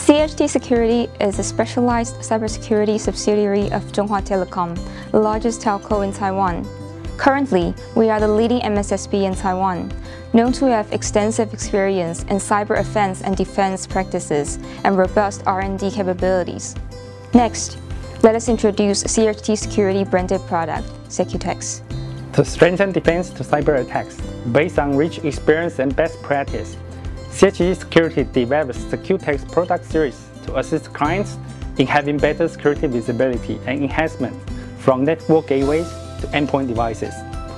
CHT Security is a specialized cybersecurity subsidiary of Chunghwa Telecom, the largest telco in Taiwan. Currently, we are the leading MSSP in Taiwan, known to have extensive experience in cyber offense and defense practices and robust R&D capabilities. Next, let us introduce CHT Security branded product, SecuTex. To strengthen defense to cyber attacks, based on rich experience and best practice, CHT Security develops SecuTex product series to assist clients in having better security visibility and enhancement from network gateways to endpoint devices.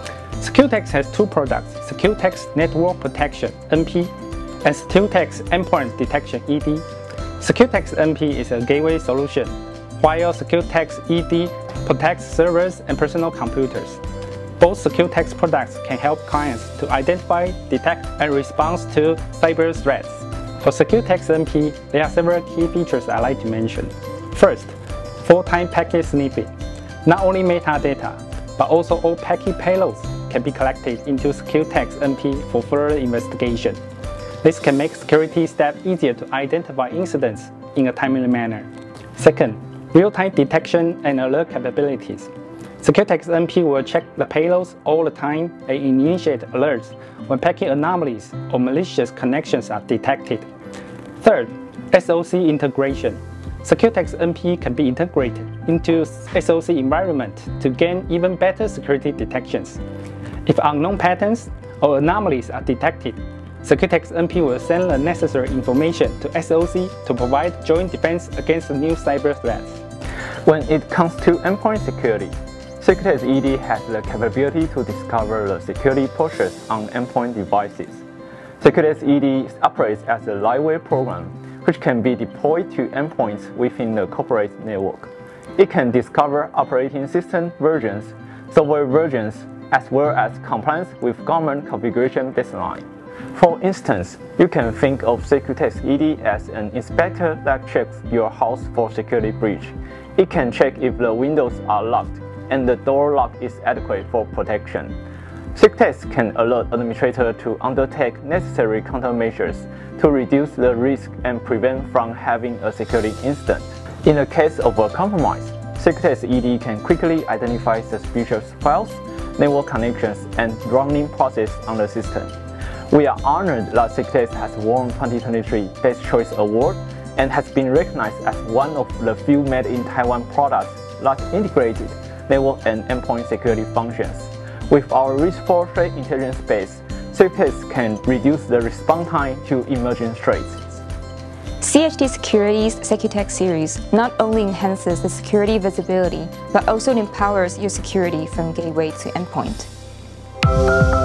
SecuTex has two products, SecuTex Network Protection (NP) and SecuTex Endpoint Detection (ED). SecuTex NP is a gateway solution, while SecuTex ED protects servers and personal computers. Both SecuTex products can help clients to identify, detect, and respond to cyber threats. For SecuTex NP, there are several key features I'd like to mention. First, full-time packet sniffing. Not only metadata, but also all packet payloads can be collected into SecuTex NP for further investigation. This can make security steps easier to identify incidents in a timely manner. Second, real-time detection and alert capabilities. SecuTex NP will check the payloads all the time and initiate alerts when packet anomalies or malicious connections are detected. Third, SOC integration. SecuTex NP can be integrated into SOC environment to gain even better security detections. If unknown patterns or anomalies are detected, SecuTex NP will send the necessary information to SOC to provide joint defense against new cyber threats. When it comes to endpoint security, SecuTex ED has the capability to discover the security postures on endpoint devices. SecuTex ED operates as a lightweight program which can be deployed to endpoints within the corporate network. It can discover operating system versions, software versions, as well as compliance with government configuration baseline. For instance, you can think of SecuTex ED as an inspector that checks your house for security breach. It can check if the windows are locked and the door lock is adequate for protection. SecuTex can alert administrators to undertake necessary countermeasures to reduce the risk and prevent from having a security incident. In the case of a compromise, SecuTex ED can quickly identify suspicious files, network connections, and running process on the system. We are honored that SecuTex has won 2023 Best Choice Award and has been recognized as one of the few made in Taiwan products that integrated network and endpoint security functions. With our rich threat intelligence base, SecuTex can reduce the response time to emerging threats. CHT Security's SecuTex series not only enhances the security visibility, but also empowers your security from gateway to endpoint.